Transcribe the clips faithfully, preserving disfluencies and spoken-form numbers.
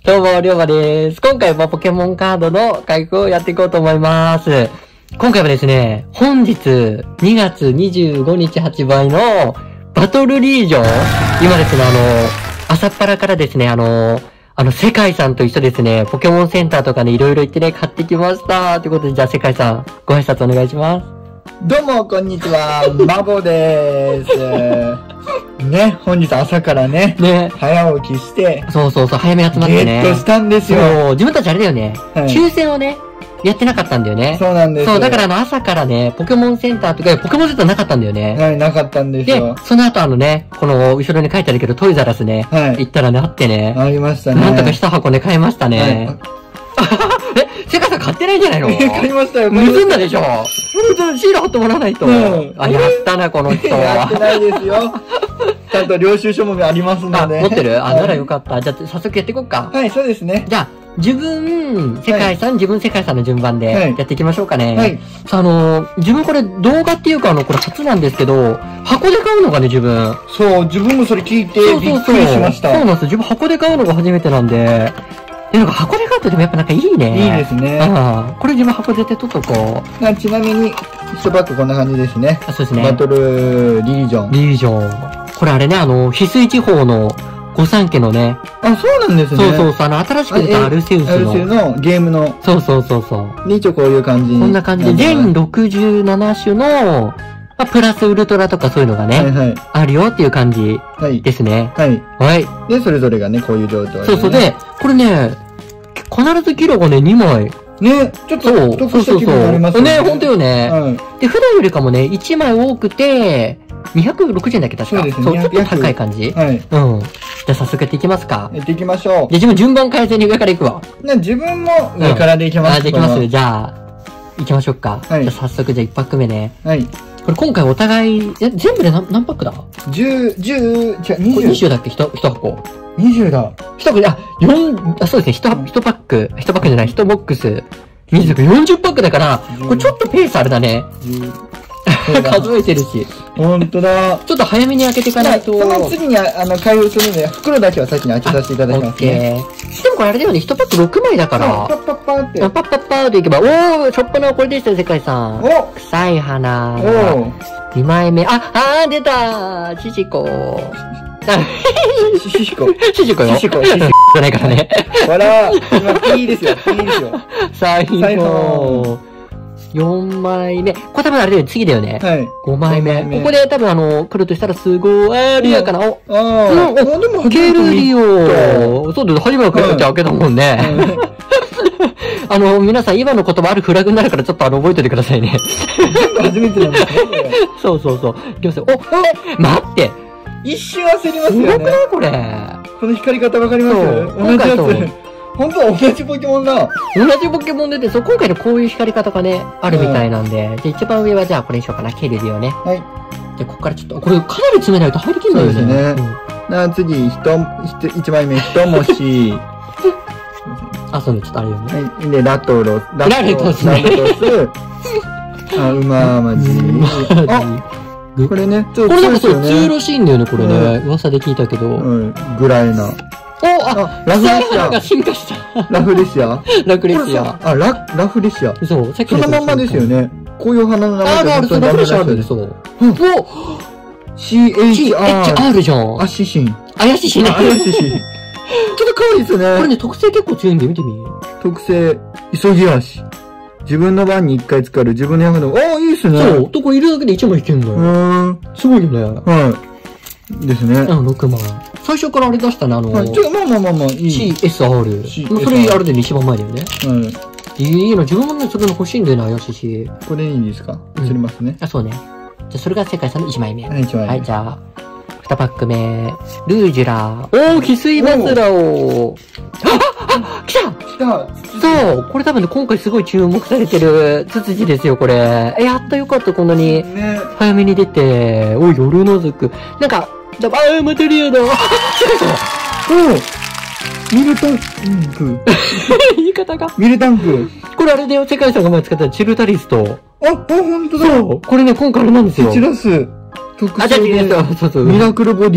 どうも、りょうまです。今回もポケモンカードの開封をやっていこうと思います。今回はですね、本日にがつにじゅうごにち発売のバトルリージョン。今ですね、あの、朝っぱらからですね、あの、あの、世界さんと一緒ですね、ポケモンセンターとかね、いろいろ行ってね、買ってきました。ということで、じゃあ世界さん、ご挨拶お願いします。 どうも、こんにちは。マボでーす。ね、本日朝からね、 ね。 早起きして、 そうそうそう、早め集まってね。 ゲットしたんですよ。 そう、自分たちあれだよね。 はい、 抽選をね、やってなかったんだよね。 そうなんです。 そう、だからあの朝からね、ポケモンセンターとか、ポケモンセンターなかったんだよね。 はい、なかったんですよ。 で、その後あのね、この後ろに書いてあるけど、トイザラスね、はい、行ったらね、あってね。 ありましたね。 なんとか一箱ね、買いましたね。はい、え、セカさん買ってないんじゃないの？ 買いましたよ。 盗んだでしょ？シール貼ってもらわないと。うん、あ、やったな、この人は。 やってないですよ。ちゃんと領収書もありますので。 あ、持ってる？あ、ならよかった。じゃあ、早速やっていこうか。 はい、そうですね。 じゃあ、自分、世界さん、はい、自分、世界さんの順番でやっていきましょうかね。はい。あの、自分これ動画っていうか、あの、これ初なんですけど、箱で買うのがね、自分。 そう、自分もそれ聞いてびっくりしました。 そうなんです。自分箱で買うのが初めてなんで。で、なんか箱で買うとでもやっぱなんかいいね。 いいですね。 ああ、これ自分箱絶対取っとこう。ちなみに、一パックこんな感じですね。 あ、そうですね。 バトルリージョン。 リージョン。これあれね、あの、翡翠地方の御三家のね。 あ、そうなんですね。 そうそうそう、あの、新しく出たアルセウスの。 アルセウスのゲームの。 そうそうそうそう。 で、一応こういう感じに。 こんな感じで、全ろくじゅうなな種の、まあ、プラスウルトラとかそういうのがね、はいはい、あるよっていう感じですね。 はい。 はい。 で、それぞれがね、こういう状態、ね。 そうそう。で、これね、必ずキロがね、にまい。 ね、ちょっと、そうそうそうそう。ね、ほんとよね。はい。で、普段よりかもね、いちまい多くて、にひゃくろくじゅうえんだっけ、確か。そうですね。そう、ちょっと高い感じ。はい。うん。じゃあ早速やっていきますか。 やっていきましょう。 で、自分順番変えずに上から行くわ。 ね、自分も上からでいきます。 あ、できます。じゃあ、行きましょうか。はい。じゃあ早速、じゃあいちパック目ね。はい。これ今回お互い、え、全部で何、何パックだ ? じゅう、じゅう、違う、にじゅう。 にじゅうだっけ、一箱。 にじゅうだ。 一箱で、あ、よん、あ、そうですね、一、一パック、一パックじゃない、一ボックス。にじゅう、よんじゅうパックだから、これちょっとペースあれだね。数えてるし。 ほんとだ。 ちょっと早めに開けていかないと。 その次に、あの、開封するので、袋だけは先に開けさせていただきますね。 オッケー。でもこれあれだよね、いちパックろくまいだから。 パッパッパーって。 パッパッパーっていけば、おー、しょっぱなこれでしたよ、世界さん。お臭い花。おにまいめ。あ、あー、出たーシシコ。 シシコ。 シシコよ。シシコ。シシコじゃないからね。 ほら、今、ピーですよ、ピーですよ。 最後。よんまいめ。これ多分あれだよ、次だよね。はい。ごまいめ。ここで多分あの、来るとしたらすごい、あー、リアかな。お、あー、うん、でも、ケルリオ。そうだよ、初めから開けたもんね。あの、皆さん今の言葉あるフラグになるからちょっとあの、覚えておいてくださいね。 初めてなんですね。 そうそうそう。いきますよ。お、え、待って。 一瞬焦りますよね。 すごくないこれ。 この光り方わかります？同じやつ。本当は同じポケモンだ。 同じポケモンでて、そう、今回のこういう光り方がね、あるみたいなんで。じゃあ一番上はじゃあこれにしようかな。ケルリオね。はい。じゃあここからちょっと、これかなり詰めないと入りきんないよね。そうですね。 なあ、次、ひと、一枚目、一文字。 あ、そうね、ちょっとあれよね。 はい。で、ラトロス。 ラルトスね。 ラルトス。あ、うままじ。あ、これね、 これなんかそう、強いらしいんだよね、これね。噂で聞いたけど。うん、 ぐらいな。 お、あ、ラフレシアが進化した。 ラフレシアラフレシア。 あ、ラ、ラフレシア。 そう、さっきの。そのまんまですよね。こういう花の名前あるある、そう、ラフレシアあるで、そう。 お シーエイチアール。 エイチアール じゃん。 アシシン。 あやししね。 あやしし。ちょっと可愛いですね。 これね、特性結構強いんで見てみ。 特性、急ぎ足。自分の番に一回使える自分の役でも、ああ、いいっすね。 そう、とこいるだけで一枚いけんのよ。うん。すごいよね。はい。ですね。うん、ろくまい。最初からあれ出したね、あの、はい、 ちょ、まあまあまあまあ、いい。 シーエスアール。それあれで一番前だよね。はい。いいの、自分もね、それの欲しいんだよな、よしし。 これいいんですか？すりますね。 あ、そうね。じゃ、それが世界さんのいちまいめ。 はい、いちまいめ。 はい、じゃあ、にパック目。ルージュラー。おー、翡翠バスラオ。あ、あ、来た来たそう、これ多分ね、今回すごい注目されてるツツジですよ、これ。え、やったよかった、こんなに。ね。早めに出て。おい、夜のぞく。なんか、あー、マテリアだ。あ、違うミルタンク。 言い方が。 ミルタンク。 これあれだよ、世界さんが前使ったチルタリスト。 あ、あ、ほんとだ。 そう。これね、今回あれなんですよ。 チラス。 特性で。あ、じゃあ、そうそう。 ミラクルボディ。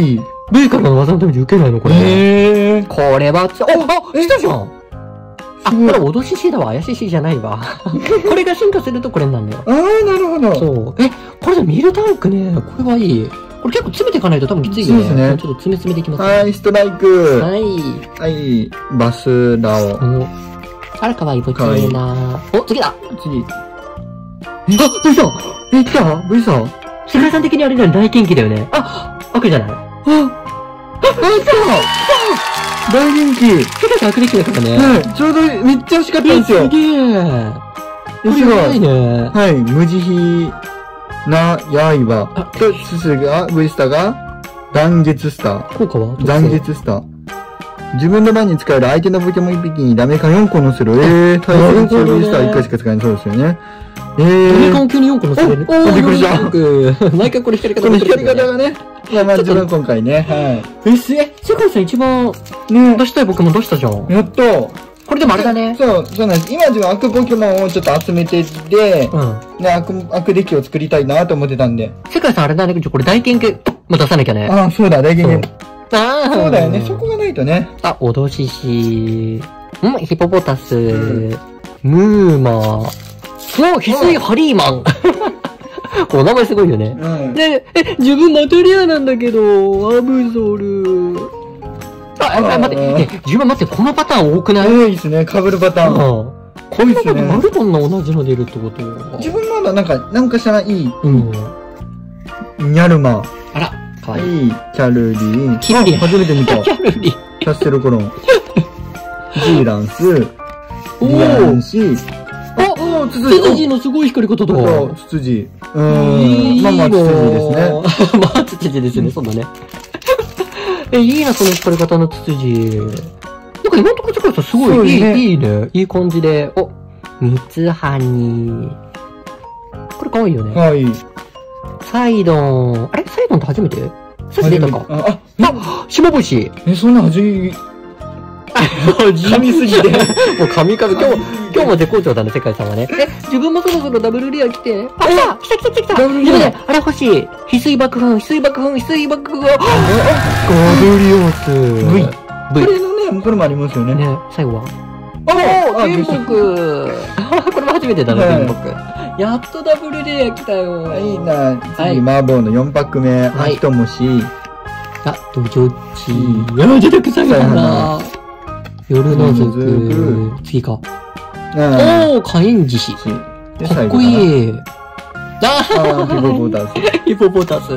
V からの技のために受けないのこれ。 へー。 これはつ、お、あ、来たじゃん。あ、 すごいこれ、脅し C だわ。怪しい C じゃないわ。これが進化するとこれになるのよ。 あー、なるほど。 そう。え、これでミルタンクね。これはいい。これ結構詰めていかないと多分きついよね。 そうですねちょっと詰め詰めていきます。 はい、ストライク。 はい。 はい、バスラオ。 おあら、かわいい、こっちいいなお、次だ次。 あ、V さんえ、来た ?V さん世界さん的にあれだよ、大元気だよね。あ、悪じゃないあ、 あ、来た大人気。 世界さん悪力だからね。 はい、ちょうどめっちゃ惜しかったんですよ。 すげえ。これすごいね。 はい、無慈悲な刃。と、ススが、V スタが、断月スター。 効果は断月スター。自分の番に使える相手のポケモンいっぴきにダメカよんこのせる。えー、対戦中 V スターいっかいしか使えないそうですよね。えー。 ダメカン急によんこ乗せる。 おおびっくりした毎回これ光り方この光り方がね。まあまあ、自分今回ね。はえ、すえ、世界さん一番い。ね出したいポケモン出したじゃん。 やっと。 これでもあれだね。 そう、そうなんです。今自分悪ポケモンをちょっと集めてて、 うん。 ね、悪、悪デッキを作りたいなと思ってたんで。 世界さんあれだね。これ大研究、も出さなきゃね。 ああ、そうだ、大そう元気。 ああ。 そうだよね。そこがないとね。 あ、おどしし。んヒポポタス。ムーマー。お、翡翠ハリーマン。お名前すごいよね。 うん。 で、え、自分ナトリアなんだけど、アブソル。あ、あ、待って、え、自分待って、このパターン多くない多いですね、被るパターン。 うん。 濃いですね。 マルトンの同じの出るってこと自分まだなんか、なんかしたらいい、 うん。 ニャルマ。 あら、かわいい。 いい、キャルリー。 キャルリーあ初めて見た。 キャルリー。 キャッセルコロン。ジーランス。 おリアンー。 シ。 あ、 おー、ツツツツジのすごい光り方だ。 そう、ツツジ。ういーん。 いまあまあ、ツツジですね。 ね。まあ、ツツジですね、そうだね。え、いいな、この光り方のツツジ。なんか今のところ世界さんすごい、いそうですねい、いいね。いい感じで。お、三つ葉に。これ可愛いよね。 はい。 サイドン。あれサイドンって初めてさっき出たか。 あ、あ、 あ、島星。 え、そんな味、噛噛みすぎて。 もう神々、今日も、今日も絶好調だね、世界さんはね。え、自分もそろそろダブルレア来て。あ、来た来た来た来た来たダブルレア自分ね、あれ欲しい。翡翠爆風、翡翠爆風、翡翠爆風。ガブリオス。 V。 V。 これのね、これもありますよね。 ね、最後はあおー、 あ原木これも初めてだね、 はい原木。やっとダブルレア来たよ。 いいな。 はい次、麻婆のよんパック目。 はい秋ともし。 あ、ドジョッチー。や出てくさがな。夜の族。次か。 うん。 おー、火炎獅子。 でかっこい。 いい。ああー、ヒポポタス。 ヒポポタス。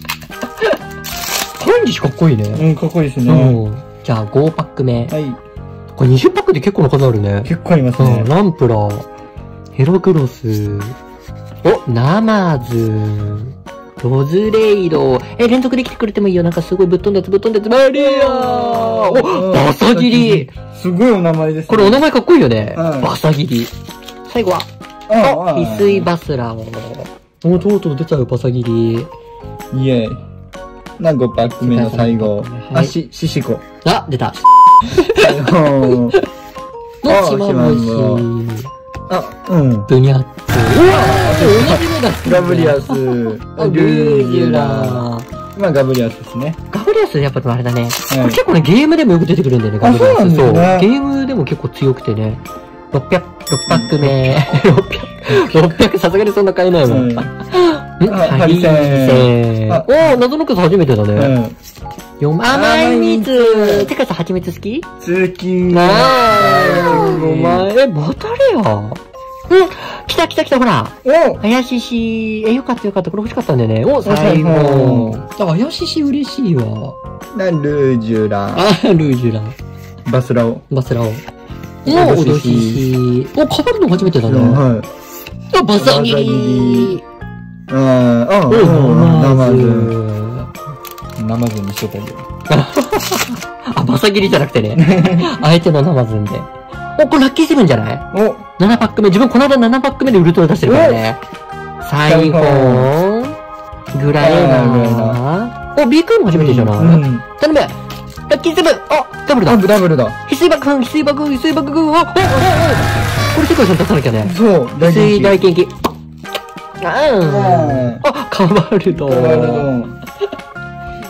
火炎獅子かっこいいね。 うん、かっこいいですね。 うん。じゃあごパック目。 はい。 これにじゅうパックで結構な数あるね。 結構ありますうん、 ね。 ランプラー。ヘロクロス。お、ナマズ。ロズレイド。え、連続で来てくれてもいいよ。なんかすごいぶっ飛んだやつぶっ飛んだやつ。マリアーお、バサギリ。 すごいお名前ですね。 これお名前かっこいいよね。 はいバサギリ。最後は、 ああ、 翡翠バスラオ。お、とうとう出ちゃう、バサギリ。 イエーイ。な、ごパック目の最後。 はいあ、し、ししこ。 あ、出た。 最後。 のあシマムシ。 あ、うん。 ブニャッツ。うわ同じ目だ。 ガブリアス。 あルージュラ。 まあ、ガブリアスですね。 ガブリアスやっぱあれだね。こはいれ結構ね、ゲームでもよく出てくるんだよね、ガブリアス。 あそうなんですねゲームでも結構強くてね。ろっぴゃく、ろっパック目。ろっぴゃく、ろっぴゃくさすがにそんな買えないもん。んはハリーハリセンセン。おー、謎の数初めてだい。 ね。 うん。 よん、甘い蜜。てかさ、蜂蜜好き続き。 あー、お前、え、バタレアうん、来た来た来た、ほら。 お怪しし、え、よかったよかった。これ欲しかったんだよね。お、最後。あ、怪しし嬉しいわ。 な、ルージュラ。 あ、ルージュラ。 バスラオ。 バスラオ。お、 おおどしし。お、かかるの初めてだね。 はい。 あ、バサギリ。 ああ、ああ、 お、 ナマズ。 ズ。 ナマズにしとったよ。 あ、バサギリじゃなくてね。相手のナマズンで。お、これラッキーセブンじゃないお、 ななパック目。自分この間ななパック目でウルトラ出してるからね。最後、グラエナ。お、ビークーも初めてじゃない、 うん。 頼むラッキーセブンあ、ダブルだあ、ダブルだ。 翡翠爆風、翡翠爆風、翡翠爆風、おおおおこれ世界さん出さなきゃね。 そう、 翡翠大元元気。あーん。あ、カバルド。 気。ワールド。 やった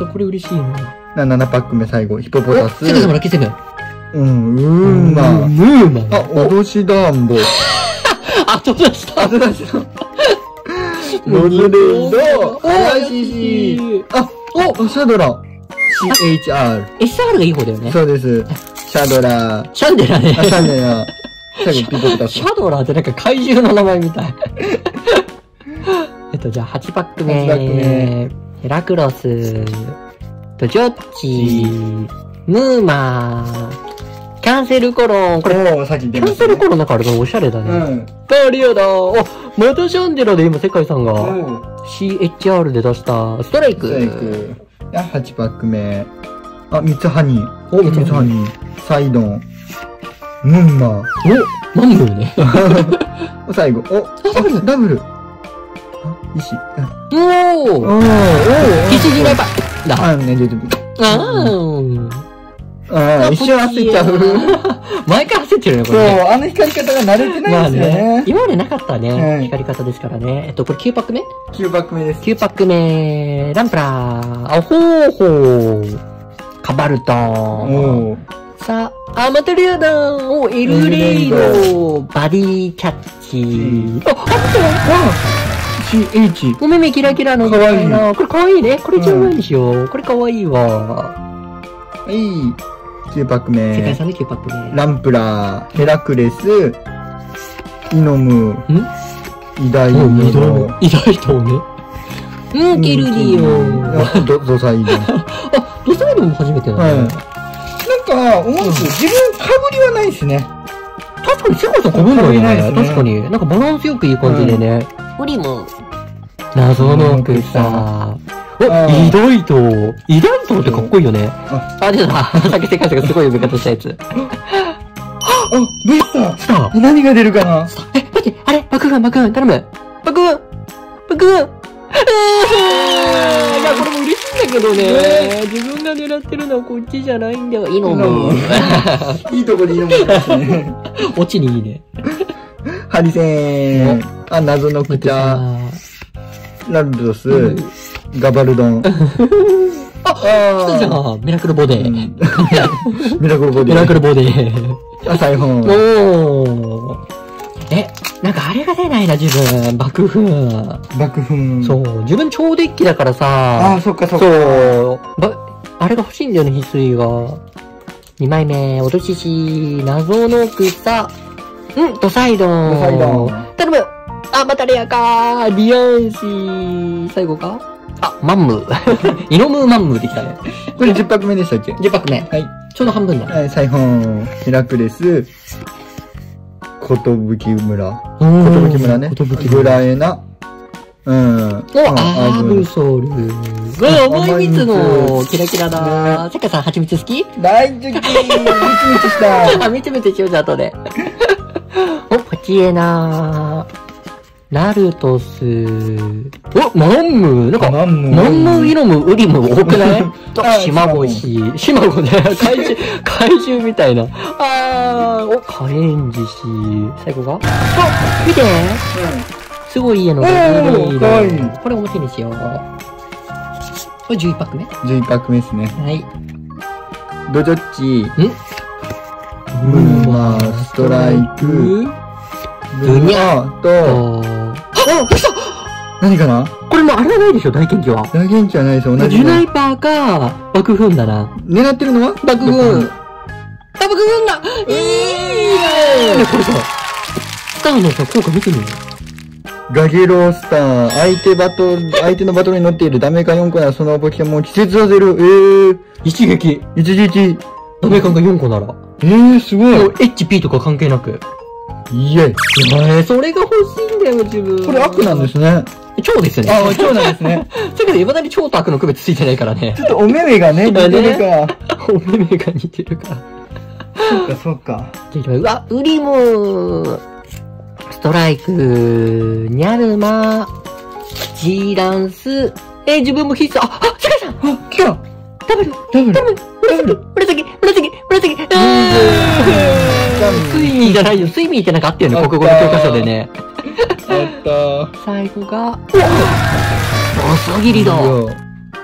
とこれ嬉しいな。 ななパック目最後、ヒポポタス。 セカさんもラッキーセブン。 うん、うーま。 うーま。 あ、脅しダンボ。 後出した。 後出した。ノズレード。アラシシ。あ、お、シャドラ。シーエイチアール。 エスアール がいい方だよね。 そうです。シャドラ。 シャンデラね。 あ、シャンデラ。最後、ピポポタス。 シャドラってなんか怪獣の名前みたい。えっと、じゃあはちパック目。 はちパック目。 ヘラクロス。と、ジョッチ。ムーマー。キャンセルコロン。これ、 おー、さっきキャンセルコロンなんかあるのおしゃれだね。 うん。 ガリアだ。お、またシャンデラで今世界さんが。 うん。 シーエイチアール で出したストライク。 ストライク。あ、はちパック目。あ、三つハニー。 お、 三つハニー。サイドン。ムンマー。 お、マンムーね。 最後。お、ダブル。ダブル。あ、石。 おー。 おー、おー。 必死にライパー。だ。 あ、ね、出てる。 あー。 ああ、一瞬焦っちゃう。 毎回焦ってるね、こそう、 れね。 あの光り方が慣れてないんですよね。 今までなかったはね。 い光り方ですからね。えっと、これきゅうパック目きゅうパック目です。 きゅうパック目、ランプラー。あ、ほーほー。カバルトン。 おー。 さあ、あ、またリアだー。お、エルレイド。バディキャッチ。あ、あったよ。 シーエイチ。 お目目キラキラの。 かわいいこれかわいいね。これ一番いいにしよう。これかわいいわ。 はい。きゅうパック目。 世界さんできゅうパック目。 ランプラー、ヘラクレス、イノム、 んイダイお、 ノ意外意外とね。うん、ケルディオ。 ド、ドサイド。 あ、ドサイドも初めてだね。 はい。なんか、思うんですよ。自分、かぶりはないですね。 確かに世界さんかぶんないよね。 被りないですね確かに。なんかバランスよくいい感じでね。ウリム。謎の草。お、 あーイダイト。イダイトってかっこいいよね。 あ、 あ、出た。さっき世界さんがすごい呼び方したやつ。 あ、ブイスター来た。 何が出るかなえ、待って、あれ爆弾、爆弾、頼む。爆弾爆弾えー、いや、これも嬉しいんだけどね。自分が狙ってるのはこっちじゃないんだよ。いいのも。 いいとこでいいのもですね。 オチにいいね。 ハリセーン。あ、謎のクチャ。ラルドス。ガバルドン。 あ、来たじゃん。ミラクルボデー。 ミラクルボディ。 ミラクルボデー。 あ、サイフォン。 おー。え、なんかあれが出ないな、自分。爆風。 爆風。 そう。自分超デッキだからさ。 ああ、そっかそっか。 そう。ば、あれが欲しいんだよね、翡翠が。にまいめ、脅しし、謎の草。うん、ドサイドン。 ドサイドン。 頼む。あ、またレアかー。リアンシー。最後かあ、マンムー。イノムーマンムーできたね。 これじゅっパック目でしたっけ？ じゅっパック目。 はい。 ちょうど半分だ。 はい、サイフォン、ヘラクレス、ことぶき村。 ことぶき村ね。 ことぶきグ村。 ラエナ。うん。 お、アブソル。うわ、甘い蜜の、キラキラだ。さっかさん、蜂蜜好き大好きー。みつみつした。 あ、みつみつしようぜ、後で。お、ポチエナー。ナルトス。お、マンムーなんか、 マンムーマンムーイノム、ウリム多くないとあ、 シマゴシ。シマゴね、怪獣、怪獣みたいな。あー、お、カレンジシ。最後があ、見てすごい家のおーかわいいこれ表にしよう。これじゅういちパック目じゅういちパック目ですね。 はい。 ドジョッチ、 んムーマー、ストライク、 ブニャーと、 あ、来た何かなこれもあれはないでしょ、大研究は。 大元気はないです、同じの。 ジュナイパーか、爆風だな。 狙ってるのは爆風。あ、爆風だいいねこれさ、スターのさ、効果見てみるガゲロースター、相手バトル、相手のバトルに乗っているダメカよんこならそのポケモンを季節させる。えー、 一撃。 一撃。 ダメ感がよんこなら。 えー、すごい。 もう エイチピー とか関係なく。 イエイ。 お前、それが欲しいんだよ、自分。 これ悪なんですね。 超ですね。 あ、そうなんですね。 だけど、未だに超と悪の区別ついてないからね。 ちょっとお目目がね、似てるから。 お目目が似てるから。 そっか、そっか。 じゃあいきます。うわ、ウリムストライク、ニャルマ、ジーランス、えー、自分も必須、あ、あ、世界さんあ、来たダブルダブルダブル紫紫紫紫あースイミーじゃないよ。スイミーってなんかあったよね、国語の教科書でね。 やったー。 最後が、細切りだ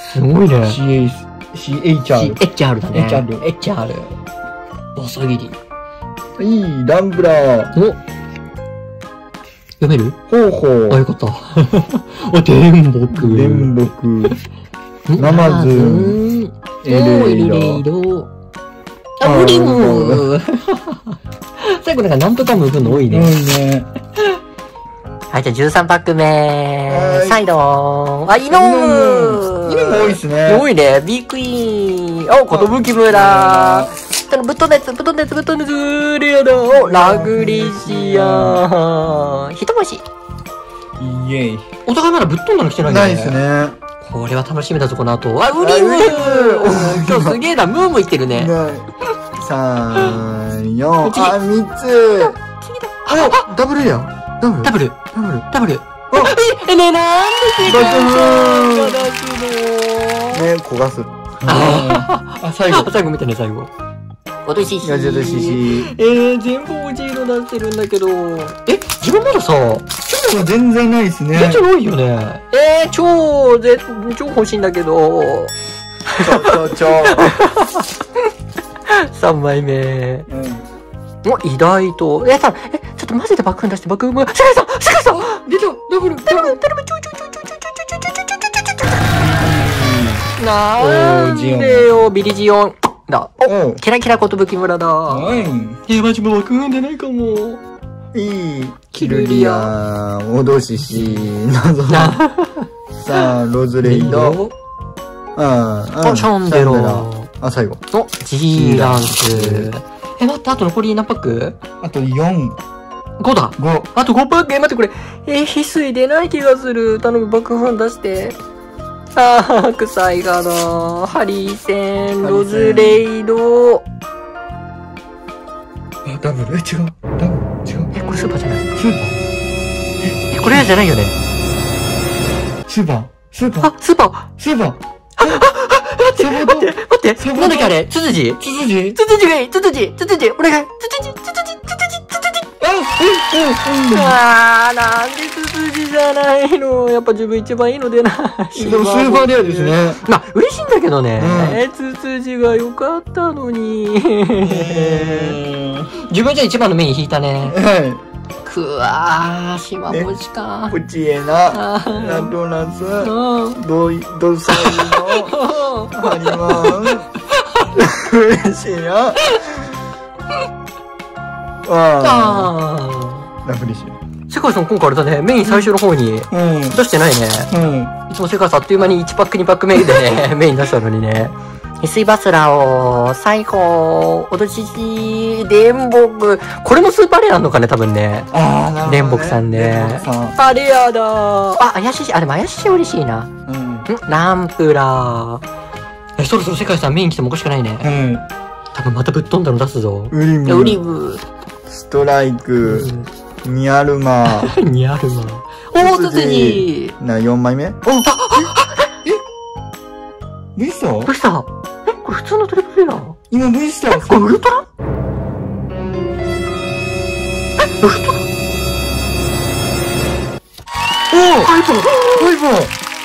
すごいね。 シーエイチ シーエイチアール。 エイチアール だね。 エイチアール。 エイチアール。細切り。 いい、ランブラー。 お読める？ ほうほう。 あ、よかった。お、電木。 電木。ナマズ。エレイロ。 あ、無理も最後なんかなんとかもくんの多いね。 多いね。 はい、じゃあじゅうさんパックは目。 いサイドあ、イノム犬も多いですね。 多いね。ビークイーン。お、ことぶき村。ぶっ飛んだやつ、ぶっ飛んだやつ、ぶっ飛んだやつ、レアだ。お、ラグリシア。一文字。 イエイ。 お互いまだぶっ飛んだの来てないね。 ないですね。 これは楽しみだぞ、この後。あ、ウリムあウリム今日すげえな、ムーもいってるね。 さん、よん、 次あ、みっつ。あ、ダブルや。ダブルダブル。 ダブル。 ダブル。 あえ、ねえ、なんで世界爆が出すのね、焦がす。 ああ、最後。 最後見てね、最後。おとしし。 ガジェットシシ。 えー、全部おじいの出してるんだけど。え、自分まださ、 全然ないですね。 出てないよね。えー、超、ぜ、超欲しいんだけど。 ちょ、ちょ、ちょ。 さんまいめ。 うん。 お、偉大と。え、さ、え、ちょっとマジで爆弾出して爆弾。世界さん世界さん出たダブル頼む頼むちょいちょいちょいちょいちょいちょいちょいちょいちょいちょいなんでよ、ビリジオン。だ。お、キラキラことぶき村だ。 はい。 え、マジもう爆弾出ないかも。 いい。 キルリア。 おどしし。謎。さあ、ロズレイド。ああ、シャンデロ。 あ、最後。 お、G ランク。え、待って、あと残り何パック？ あとよん。 ごだ。 ご。 あとごパック。え、待って、これ。え、翡翠出ない気がする。頼む、爆弾出して。あー、臭いがな。ハリーセン、ロズレイド。 あ、ダブルえ、違う。ダブル違う。 え、これスーパーじゃないスーパーえ、これじゃないよね。 スーパースーパーあ、スーパースーパー待って、待って、待って、なんだっけあれツツジツツジツツジがいいツツジツツジお願いツツジツツジツツジツツジあ、うん、うん、 あー、なんでツツジじゃないのやっぱ自分一番いいの出ない。 でもスーパーレアですね。 まあ、嬉しいんだけどね。 うツツジが良かったのに。 え自分じゃ一番のメイン引いたね。 ー、はい。 くわー、島星か。 プチエナ、 あーラドナス、 うんドイ、ドサイの、ハニマン、嬉しいな。あああ、ラフリッシュ。 ー。世界さん今回あれだね、メイン最初の方にうん。 出してないね。 うん。 いつも世界さんあっという間にいちパックにパック目でね、メイン出したのにね。翡翠バスラを、最高、おどしし、電木。これもスーパーレアなのかね、多分ね。 ああ、なるほど、ね。 電木さんね電木さん。 あ、レアだあ、怪しいし、あ、でも怪しい嬉しいな。 うん。 んランプラー。え、そろそろ世界さんメイン来てもおかしくないね。 うん。 多分またぶっ飛んだの出すぞ。 ウリム。 ウリム。 ストライク。ニアルマ。 にあるわ。おー、ツツジな、よんまいめお、あ、えブイスターどうしたえ、これ普通のトリプルレア今ブイスターこれウルトラえ、ウルトラおおハイパーハイパ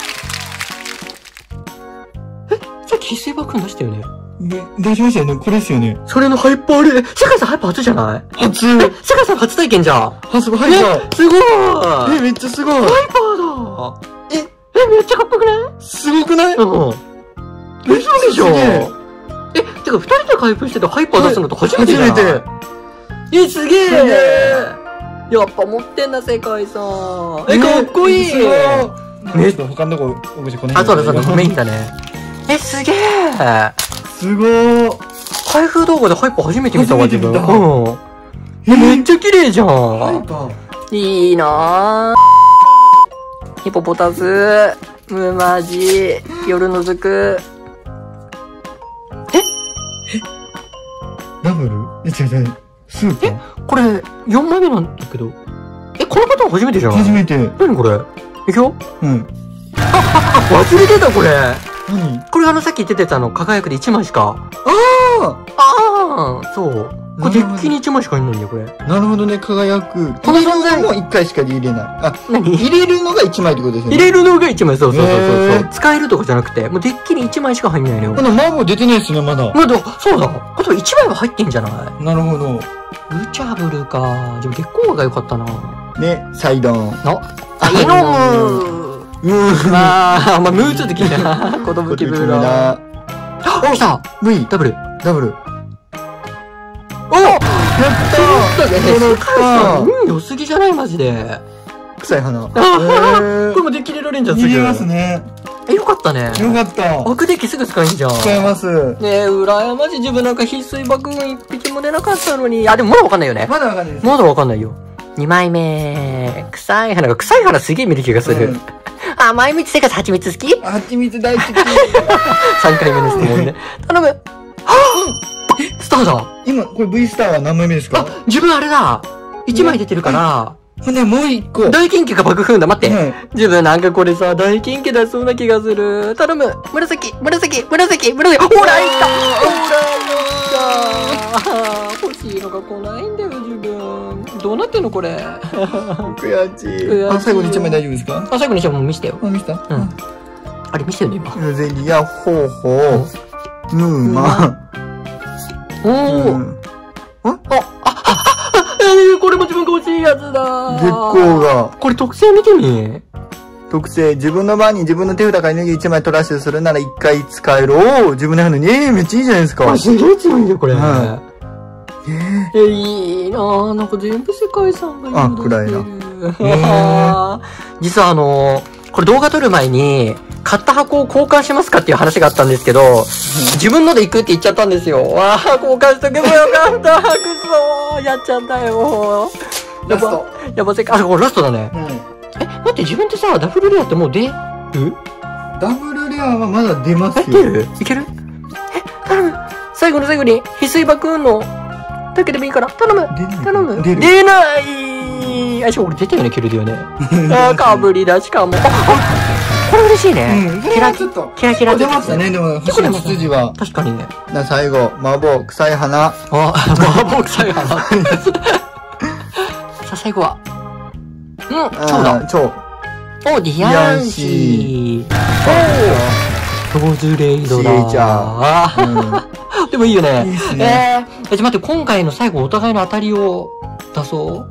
ーさっき翡翠バックン出したよね。 で、出しましたよね。これですよね。 それのハイパーレア。世界さんハイパー初じゃない初え、世界さん初体験じゃん。 初ハイパーすごいえ、めっちゃすごいハイパーだえ、 え、めっちゃかっこよくないすごくないうん。 え嘘でしょすげええ、てか二人で開封しててハイパー出すのって初めてじゃない初めて。 え、すげえすげやっぱ持ってんだ、世界さん。え、かっこいいすごいねちょっと他のとこ、お口このあ、そうだそうだ、メインだ。 だね。え、すげえすごー。 開封動画でハイパー初めて見たわ、自分。 初めて見たうん。え、めっちゃ綺麗じゃん。 ハイパー。 いいなぁ。ヒポポタス、ムマジ、夜のずく。 ダブルえ、違う違う。スーパーこれ、よんまいめなんだけど。え、このパターン初めてじゃん。 初めて。 何これいくようん。 あ、忘れてた、これ。 何これあの、さっき言ってたやつあの、輝くでいちまいしか。 あああ、そう。 これデッキにいちまいしか入んないんだよ、これ。 なるほどね、輝く。 この存在もういっかいしか入れない。あ、 何入れるのがいちまいってことですよね。 入れるのがいちまい、そうそうそうそうへそうー。 使えるとかじゃなくて、もうデッキにいちまいしか入んないのよ。 このマーボー出てないですね、まだ。 まだ、そうだ。あといちまいは入ってんじゃない？ なるほど。 ルチャブルか。でも月光が良かったな。 ね、サイドン。 あ、あ、イノムうーん。 まあ、まあ、ムーちょっと聞いたな。子供気分だ。あ、来た V、 ダブル。 ダブル。 おやっったね。 揃っ世界さん、うん、良すぎじゃないマジで。 臭い花。 あーこれもデッキ入れられんじゃん、すぐ。 入れますね。 え、よかったね。 よかった。 アクデッキすぐ使えんじゃん。 使えます。 ねえ、羨ましい。自分なんか翡翠爆雲一匹も出なかったのに。あ、でもまだわかんないよね。 まだわかんないです。 まだわかんないよ。にまいめ。臭い花が、臭い花すげえ見る気がする。 うん甘い蜜生活蜂蜜好き ? 蜂蜜大好き。 さんかいめの質問ね。頼む。はぁえ、スターだ。 今、これ V スターは何枚目ですか？ あ、自分あれだ。いちまい出てるから。 ほんで、もう一個。 大金家が爆風だ。待って。 はい自分なんかこれさ、大金家出そうな気がする。頼む。紫、紫、紫、紫。ほら、いった。ほら、いった。欲しいのが来ないんだよ、自分。どうなってんの、これ。 悔しい。 悔しいあ、最後に一枚大丈夫ですか？ あ、最後にじゃあもう見せてよ。 あ、見せた？ うん。あれ見せてよね、今。 ムゼリア、ホーホー、ムーマ、 おー。 うんあ、あ、あ、あ、えー、これも自分が欲しいやつだ。 月光が、 これ特性見てみ。 特性、自分の番に自分の手札からエネルギーいちまいトラッシュするならいっかい使える。おー、自分ののに、えー、めっちゃいいじゃないですか。 これすげえ強いんだよ、これ。 はええー、いいなぁ。なんか全部世界さんがいいあ暗いなな。実はあのー、これ動画撮る前に、買った箱を交換しますかっていう話があったんですけど、自分ので行くって言っちゃったんですよ。わあ、交換しとけばよかった。くそー。やっちゃったよ。 ラスト。 やっぱせっか、あ、これラストだね。 うん。 え、待って、自分ってさ、ダブルレアってもう出るダブルレアはまだ出ますえ、 よ。 出るいけるえ、頼む。最後の最後に、翡翠爆雲の、だけでもいいから、頼む。 出ない頼む。 出る出ないあ、しかも俺出たよね、キルディオね。あー、かぶりだしかも。あ、あこれ嬉しいね。 うん。こキラれはちょっと。 キラキラ。 出ましたね、でも、星の筋は。 確かにね。 な、最後、麻婆、臭い花。 あ、まあ、僕さえ花。さあ、最後は。うん、超だ。 あー超。 お、ディアンシー。おー、ローズレイドだ。 シエちゃんあーうん。 でもいいよね。 いいっすねえー、え、ちょ、待って、今回の最後お互いの当たりを出そう。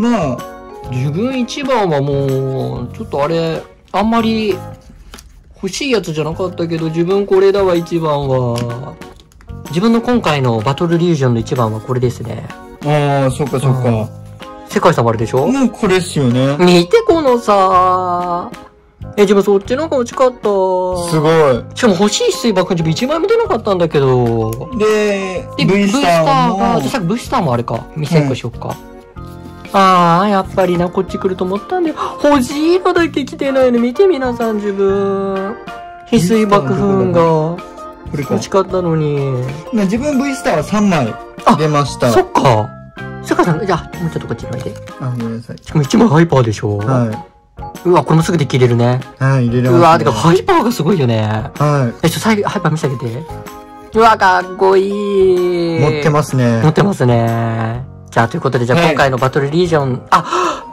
まあ、 自分一番はもう、ちょっとあれ、あんまり欲しいやつじゃなかったけど、自分これだわ、一番は。自分の今回のバトルリージョンの一番はこれですね。 ああ、そっかそっか。 世界さんもあれでしょもうこれっすよね。 見て、このさ、え、自分そっちの方が欲しかった。 すごい。 しかも欲しい水爆自分一枚も出なかったんだけど。 で、 で、 V スターも。 が、じゃあさっき V スターもあれか。見せっこしよっか。ああ、やっぱりな、こっち来ると思ったんだよ。欲しいのだけ来てないの見て皆さん自分。翡翠爆風がこれか欲。しかったのに。 な自分 V スターはさんまいあ出ました。 そっか。世界さん、じゃあ、もうちょっとこっちにおいで。 あ、ごめんなさい。 しかも一枚ハイパーでしょ。 はうわ、これもすぐで切れるね。 い。はい、入れれます、ね。 うわ、てかハイパーがすごいよね。 はえ、ちょ、最後、ハイパー見せてあげて。うわ、かっこいい。 い。持ってますね。 持ってますね。じゃあ、ということで、じゃあはい今回のバトルリージョン、あ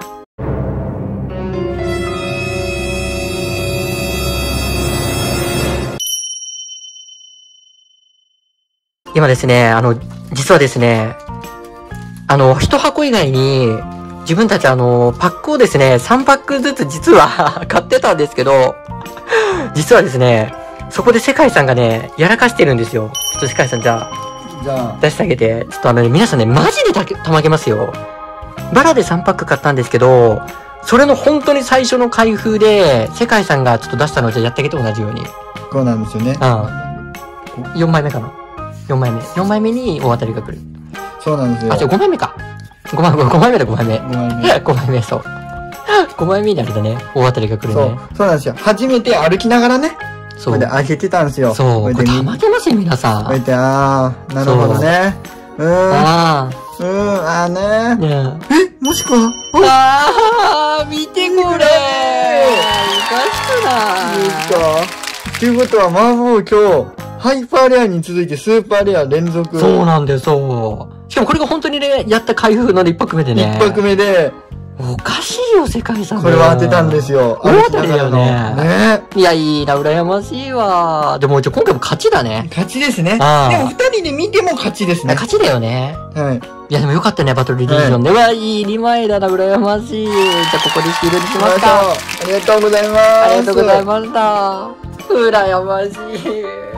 今ですね、あの、実はですね、あの、一箱以外に、自分たちあの、パックをですね、さんパックずつ実は買ってたんですけど、実はですね、そこで世界さんがね、やらかしてるんですよ。ちょっと世界さんじゃあ、 じゃ出してあげて。ちょっとあのね、皆さんね、マジでたけたまげますよ。バラでさんパック買ったんですけど、それの本当に最初の開封で、世界さんがちょっと出したのをじゃあやってあげて同じように。 あ、こうなんですよね。 うん。よんまいめかな。よんまいめ。よんまいめに大当たりが来る。 そうなんですよ。 あ、じゃあごまいめか。ごまいめ、ごまいめだ、ごまいめ。 ごまいめ。 ごまいめ、そう。ごまいめにあれだね。大当たりが来るそうね。。 そうなんですよ。初めて歩きながらね。 そうこれで。開けてたんですよ。 そう。これでたまげますよ、皆さん。 こうやって、あー、なるほどね。うーん。 あうーん、あーねあ。ねえ。 え、もしくはああ、見てこれ。おかしくない。 いいか。っていうことは、麻婆今日、 ハイパーレアに続いてスーパーレア連続。 そうなんだよ、そう。しかもこれが本当にね、やった開封の一拍目でね。 一拍目で。 おかしいよ、世界遺産。 これは当てたんですよ。 大当たりだよね。 ね。 いや、いいな、羨ましいわ。でも、今回も勝ちだね。 勝ちですね。でも、二人で見ても勝ちですね。 勝ちだよね。 はい。 いや、でもよかったね、バトルリージョンで。うわ、いい、にまいだな、羨ましい。じゃあ、ここで終了にしますか。 ありがとうございます。 ありがとうございました。羨ましい。